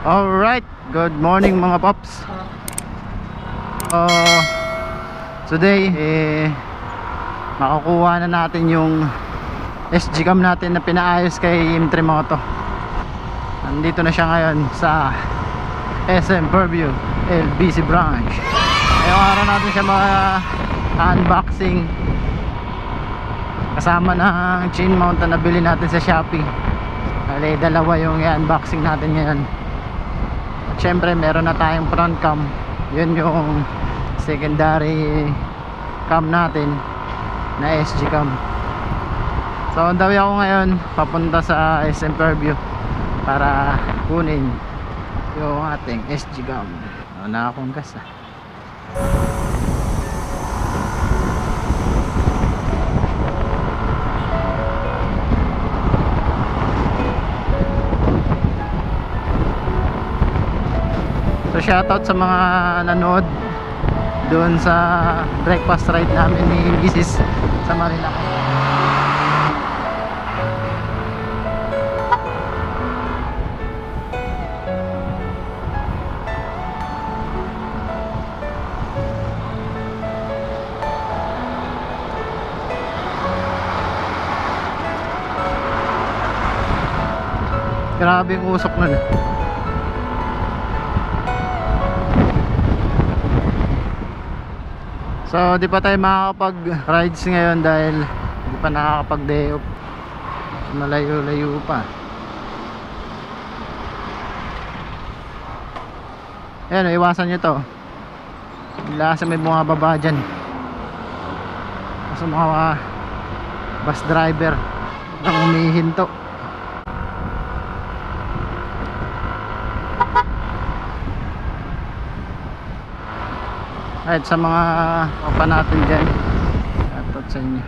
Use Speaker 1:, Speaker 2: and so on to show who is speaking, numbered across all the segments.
Speaker 1: Alright, good morning mga pops. Today makukuha na natin yung SG cam natin na pinaayos kay M3 Moto. Nandito na siya ngayon sa SM Purview LBC branch. Ngayong araw natin siya unboxing kasama ng chain mount na nabili natin sa Shopee. Bale, dalawa yung i-unboxing natin ngayon. At syempre meron na tayong front cam. Yun yung secondary cam natin na SG cam. So on the way ako ngayon papunta sa SM Purview para kunin yung ating SG cam. Nakakong gas ah. So shoutout sa mga nanood doon sa breakfast ride namin ni Mrs. sa Manila. Grabe yung usok nun eh. So di pa tayo makakapag rides ngayon dahil di pa nakakapag day off, malayo-layo pa. Ayan, iwasan nyo to. Bigla kasi may mga baba dyan. Kasi mga bus driver ang umihinto. Kahit sa mga papa natin dyan, shoutout sa inyo.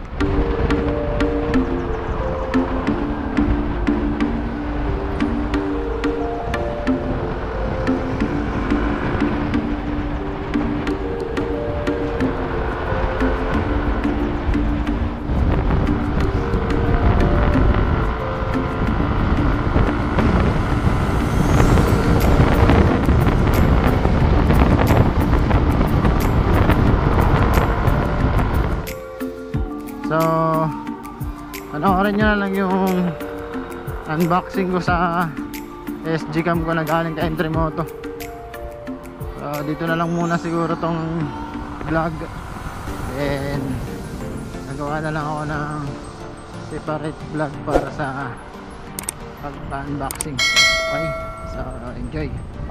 Speaker 1: So panoorin nyo na lang yung unboxing ko sa SG cam ko na galing kay M3 Moto. So dito na lang muna siguro tong vlog, and nagawa na lang ako ng separate vlog para sa pag-unboxing. Okay, so enjoy.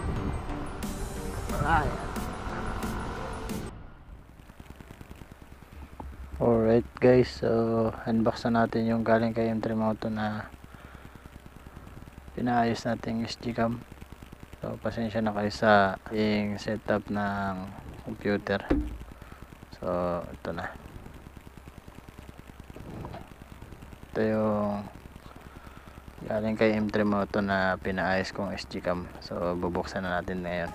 Speaker 1: Alright. Alright guys, so unbox na natin yung galing kay M3 Moto na pinaayos natin SG cam. So pasensya na kayo sa yung setup ng computer. So ito na. Ito yung galing kay M3 Moto na pinaayos kong SG cam. So bubuksan na natin ngayon.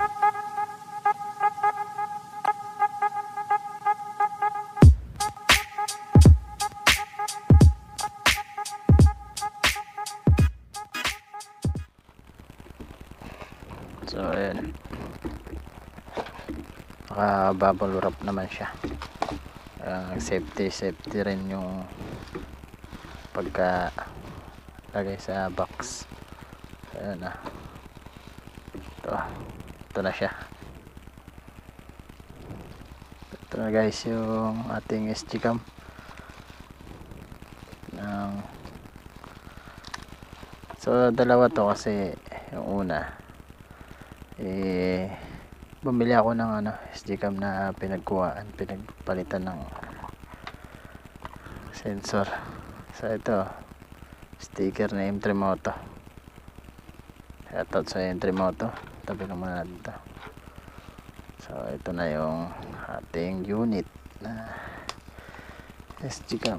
Speaker 1: So ayan, naka bubble wrap naman siya. Safety rin yung pagka lagay sa box. So ayan na, ito na siya. Ito na guys yung ating SG cam. So dalawa to kasi yung una bumili ako ng SG cam na pinagpalitan ng sensor. So ito sticker na M3 Moto. Shoutout sa M3 Moto. Tabi lang muna natin ito. So ito na yung ating unit na SG cam.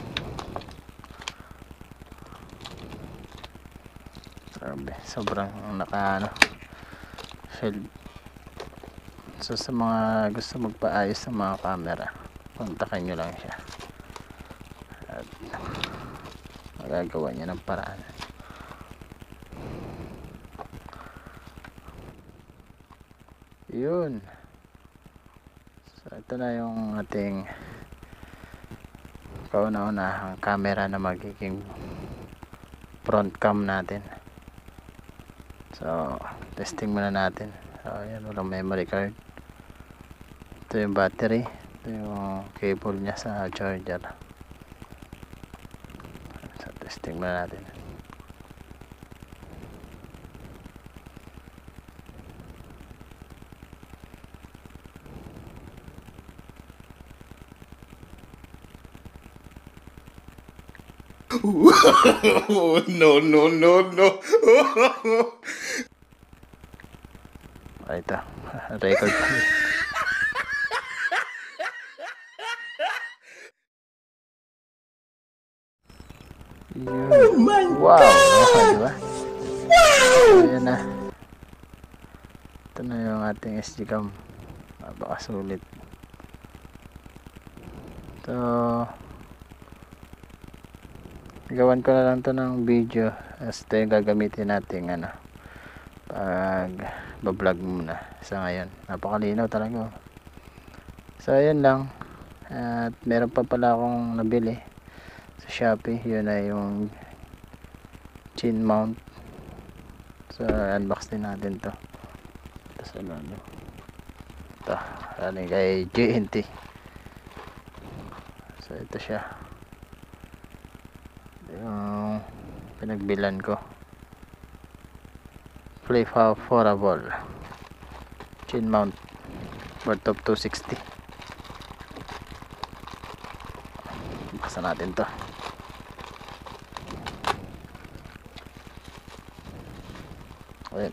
Speaker 1: Sobrang shield. So sa mga gusto magpaayos ng mga camera, kontakin nyo lang siya at magagawa niya ng paraan. Yun. So ito na yung ating kauna-unahang camera na magiging front cam natin. So testing muna natin. So ayan, walang memory card. Ito yung battery. Ito yung cable nya sa charger. So testing muna natin.
Speaker 2: No, no, no, no.
Speaker 1: Ay, ito. Record.
Speaker 2: Oh my
Speaker 1: wow!
Speaker 2: God!
Speaker 1: Diba?
Speaker 2: Wow!
Speaker 1: Ayan na. Ito na yung ating SD cam. Napakasulit. So, gawan ko na lang to ng video. As ito yung gagamitin natin ano, pag bablog muna sa ngayon. Napakalinaw talaga. So, ayan lang. At meron pa pala akong nabili sa Shopee. Yun ay yung chin mount. So unbox din natin to. Tapos ano ito galing kay JNT. So ito siya, yung pinagbilan ko. Fbpage chin mount worth of 260. Buksan natin to. Ayan.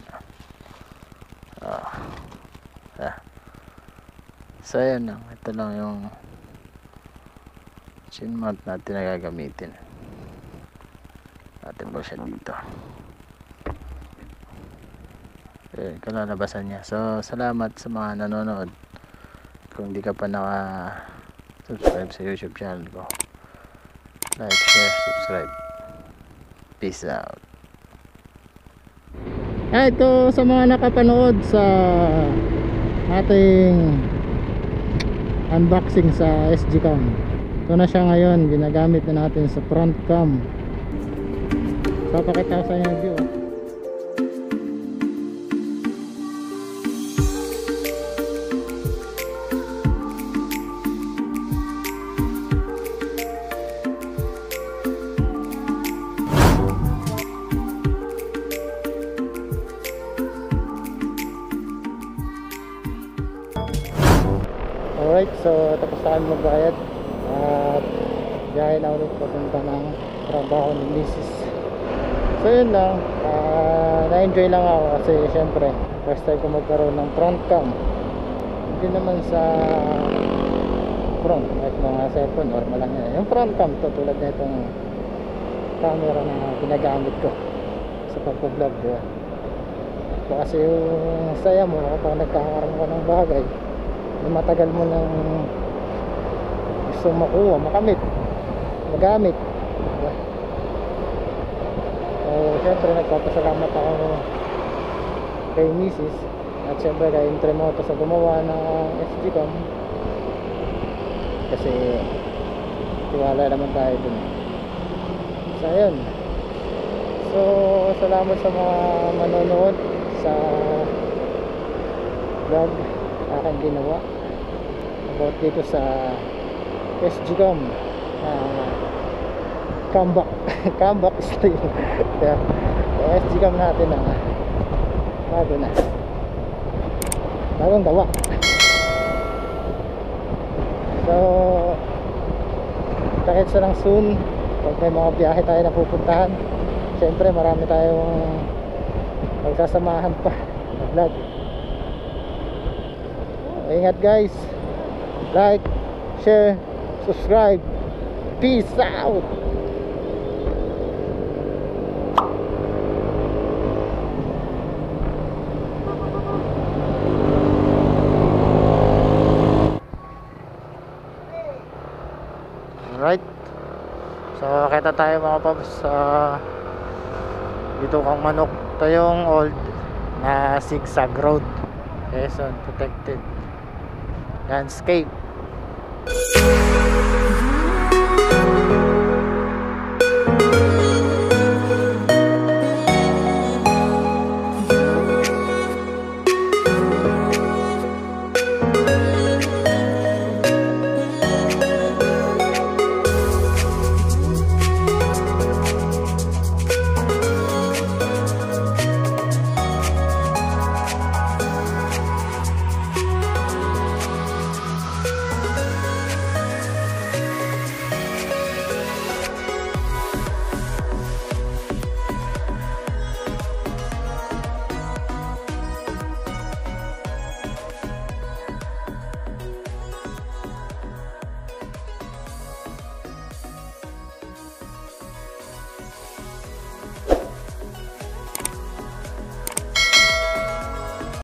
Speaker 1: So ayan lang. Ito lang yung chin mount natin na gagamitin. Natin ba siya dito. Ayan, kalalabasan niya. So salamat sa mga nanonood. Kung di ka pa subscribe sa YouTube channel ko, like, share, subscribe. Peace out. Ito sa mga nakapanood sa ating unboxing sa SG cam. Ito na siya ngayon, ginagamit na natin sa front cam. So pakita ko sa inyo yung view. Alright, so tapos na kami magbayad at biyahe na ulit papunta ng trabaho ni Mrs. So yun lang, na-enjoy lang ako kasi syempre first time ko magkaroon ng front cam. Hindi naman sa front, like mga cellphone, normal lang yan. Yung front cam to, tulad na itong camera na ginagamit ko sa pagpa-vlog, diba? So, kasi yung saya mo kapag nagkakaroon ka ng bagay yung matagal mo nang gusto makuha, makamit, magamit, diba? So syempre nagpapasalamat ako kay Mrs. at syempre kay Moto sa gumawa ng SG cam kasi tiwala naman tayo dun. So ayun, so salamat sa mga manonood sa vlog aking ginawa about dito sa SG cam comeback comeback style. Yeah. SG cam natin na bagong gawa. So takit sa lang soon pag may mga biyahe tayo na pupuntahan. Siyempre marami tayong magsasamahan pa na vlog. Ingat guys, like, share, subscribe. Peace out. Alright, so kita tayo mga paps sa dito kang manok. Ito yung old na zigzag road. Quezon protected landscape.